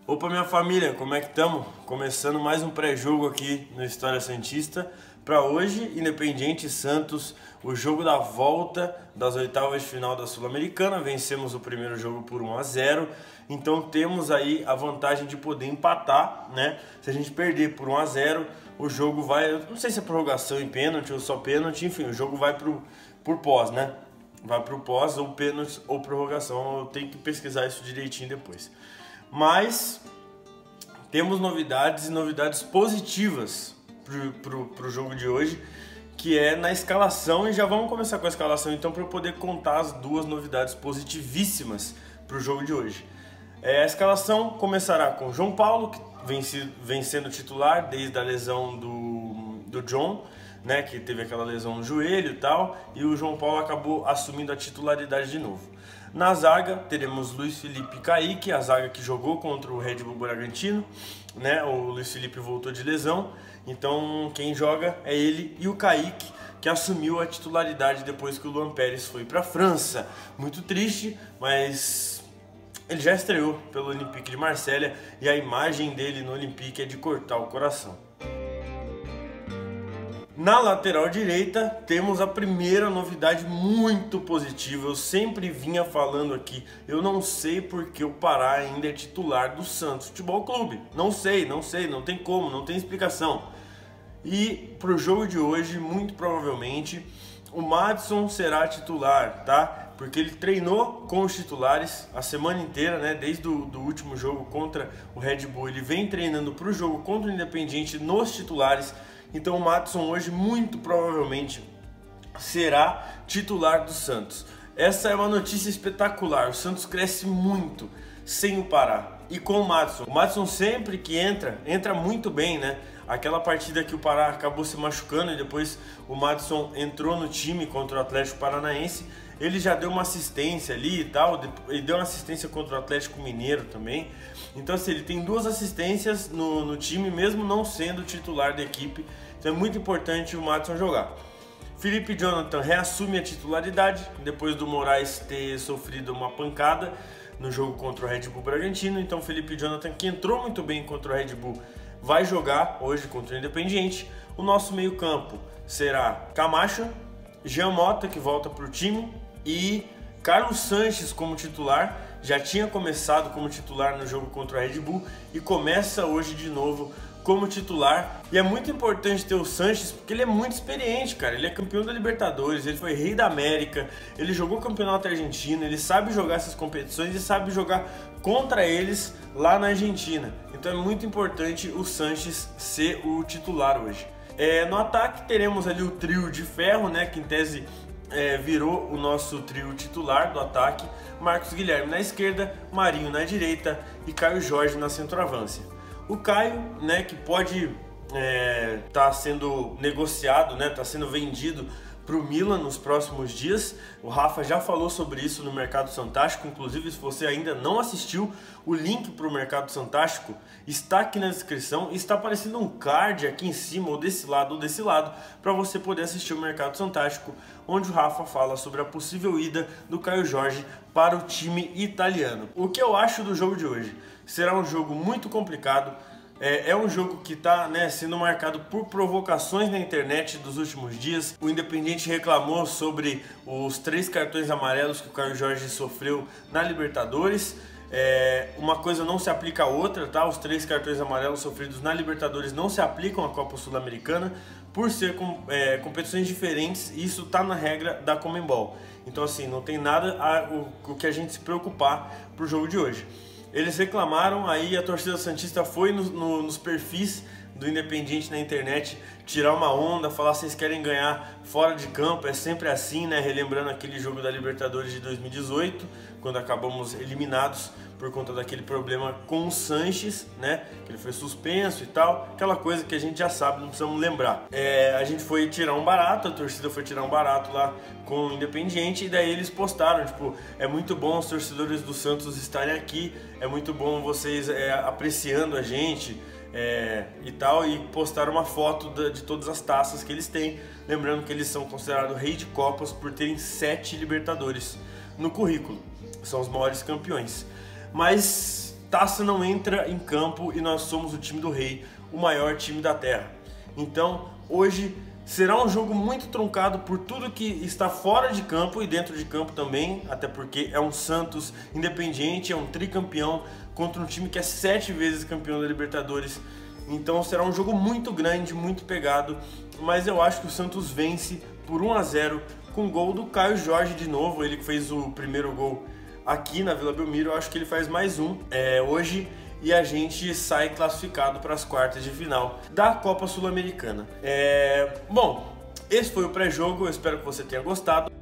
Opa, minha família, como é que estamos? Começando mais um pré-jogo aqui no História Santista. Para hoje, Independiente e Santos, o jogo da volta das oitavas de final da Sul-Americana. Vencemos o primeiro jogo por 1-0, então temos aí a vantagem de poder empatar, né? Se a gente perder por 1-0, o jogo vai, eu não sei se é prorrogação e pênalti ou só pênalti, enfim, o jogo vai por pós, né? Vai pro pós, ou pênalti ou prorrogação, eu tenho que pesquisar isso direitinho depois. Mas temos novidades e novidades positivas pro jogo de hoje, que é na escalação, e já vamos começar com a escalação então para eu poder contar as duas novidades positivíssimas pro jogo de hoje. A escalação começará com João Paulo, que vem sendo titular desde a lesão do John, né, que teve aquela lesão no joelho e tal, e o João Paulo acabou assumindo a titularidade de novo. Na zaga teremos Luiz Felipe e Kaique, a zaga que jogou contra o Red Bull Bragantino, né? O Luiz Felipe voltou de lesão, então quem joga é ele e o Kaique, que assumiu a titularidade depois que o Luan Pérez foi para a França. Muito triste, mas ele já estreou pelo Olympique de Marselha e a imagem dele no Olympique é de cortar o coração. Na lateral direita temos a primeira novidade muito positiva. Eu sempre vinha falando aqui, eu não sei porque o Pará ainda é titular do Santos Futebol Clube. Não sei, não tem como, não tem explicação. E pro jogo de hoje, muito provavelmente, o Madison será titular, tá? Porque ele treinou com os titulares a semana inteira, né? Desde o último jogo contra o Red Bull, ele vem treinando pro jogo contra o Independiente nos titulares. Então o Madison hoje muito provavelmente será titular do Santos. Essa é uma notícia espetacular. O Santos cresce muito sem o Pará e com o Madison. O Madison sempre que entra muito bem, né? Aquela partida que o Pará acabou se machucando e depois o Madison entrou no time contra o Atlético Paranaense. Ele já deu uma assistência ali e tal, ele deu uma assistência contra o Atlético Mineiro também. Então assim, ele tem duas assistências no time, mesmo não sendo titular da equipe. Então é muito importante o Madison jogar. Felipe Jonathan reassume a titularidade, depois do Moraes ter sofrido uma pancada no jogo contra o Red Bull Bragantino. Então Felipe Jonathan, que entrou muito bem contra o Red Bull, vai jogar hoje contra o Independiente. O nosso meio campo será Camacho, Jean Mota, que volta para o time, e Carlos Sanches como titular. Já tinha começado como titular no jogo contra o Red Bull e começa hoje de novo como titular. E é muito importante ter o Sanches porque ele é muito experiente, cara. Ele é campeão da Libertadores, ele foi rei da América, ele jogou campeonato argentino, ele sabe jogar essas competições e sabe jogar contra eles lá na Argentina. Então é muito importante o Sanches ser o titular hoje. No ataque teremos ali o trio de ferro, né, que em tese virou o nosso trio titular do ataque. Marcos Guilherme na esquerda, Marinho na direita e Caio Jorge na centroavância. O Caio, né, que pode tá sendo negociado, né, tá sendo vendido para o Milan nos próximos dias. O Rafa já falou sobre isso no Mercado Fantástico. Inclusive, se você ainda não assistiu, o link para o Mercado Fantástico está aqui na descrição. Está aparecendo um card aqui em cima, ou desse lado, para você poder assistir o Mercado Fantástico, onde o Rafa fala sobre a possível ida do Caio Jorge para o time italiano. O que eu acho do jogo de hoje? Será um jogo muito complicado. É um jogo que está, né, sendo marcado por provocações na internet dos últimos dias. O Independiente reclamou sobre os 3 cartões amarelos que o Caio Jorge sofreu na Libertadores. Uma coisa não se aplica à outra, tá? Os 3 cartões amarelos sofridos na Libertadores não se aplicam à Copa Sul-Americana por ser competições diferentes, e isso está na regra da Conmebol. Então assim, não tem nada o que a gente se preocupar para o jogo de hoje. Eles reclamaram, aí a torcida santista foi nos perfis do Independiente na internet tirar uma onda, falar que vocês querem ganhar fora de campo, é sempre assim, né? Relembrando aquele jogo da Libertadores de 2018, quando acabamos eliminados por conta daquele problema com o Sanches, né? Que ele foi suspenso e tal, aquela coisa que a gente já sabe, não precisamos lembrar. A gente foi tirar um barato, a torcida foi tirar um barato lá com o Independiente, e daí eles postaram, tipo, é muito bom os torcedores do Santos estarem aqui, é muito bom vocês apreciando a gente, e tal, e postaram uma foto de todas as taças que eles têm, lembrando que eles são considerados rei de Copas por terem 7 Libertadores no currículo, são os maiores campeões. Mas taça não entra em campo e nós somos o time do rei, o maior time da terra. Então, hoje será um jogo muito truncado por tudo que está fora de campo e dentro de campo também, até porque é um Santos Independiente, é um tricampeão contra um time que é 7 vezes campeão da Libertadores. Então será um jogo muito grande, muito pegado, mas eu acho que o Santos vence por 1-0 com gol do Caio Jorge de novo, ele que fez o primeiro gol aqui na Vila Belmiro. Eu acho que ele faz mais um hoje e a gente sai classificado para as quartas de final da Copa Sul-Americana. Bom, esse foi o pré-jogo, eu espero que você tenha gostado.